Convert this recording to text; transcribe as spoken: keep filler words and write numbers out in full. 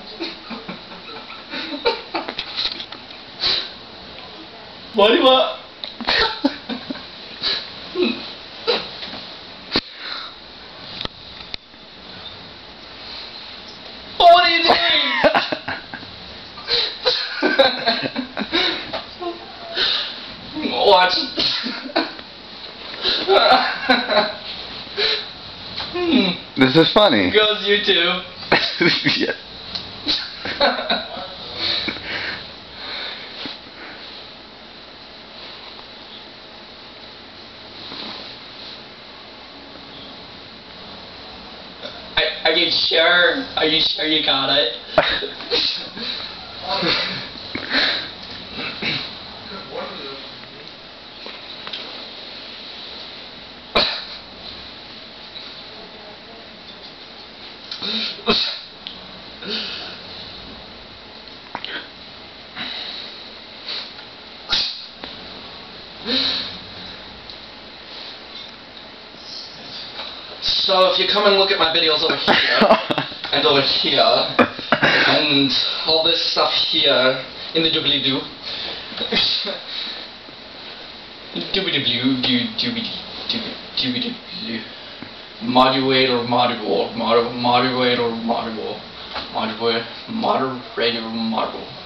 What do you want? What are you doing? Watch. This is funny. Goes YouTube. Yeah. Are, are you sure? Are you sure you got it? So if you come and look at my videos over here, and over here, and all this stuff here, in the doobly-doo, doobly-doo, doobly-doo, doobly-doo, modulator, module, modulator, modulator, module, modulator, moderator, module.